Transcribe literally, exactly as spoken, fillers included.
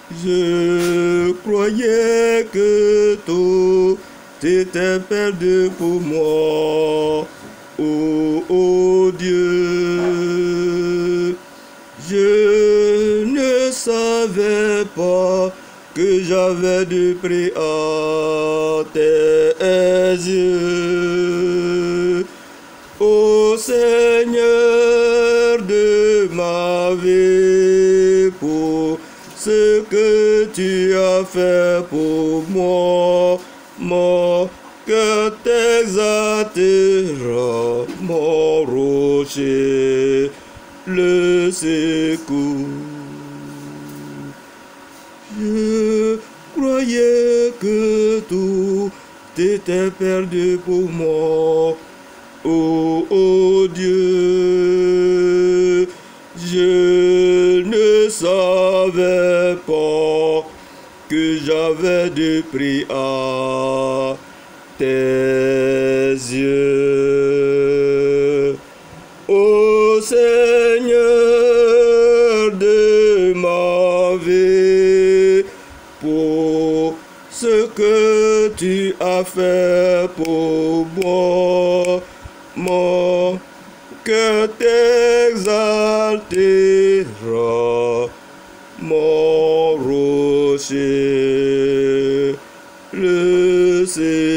Je croyais que tout était perdu pour moi. Oh, oh Dieu, je ne savais pas que j'avais du prix à tes yeux. Ô Seigneur de ma vie, pour ce que tu as fait pour moi, mon cœur t'exaltera, mon rocher, le secours. Je croyais que tout était perdu pour moi. Oh, oh Dieu, je ne savais pas que j'avais du prix à tes yeux. Ô Seigneur de ma vie, pour ce que tu as fait pour moi, mon cœur t'exaltera, mon rocher, le Seigneur.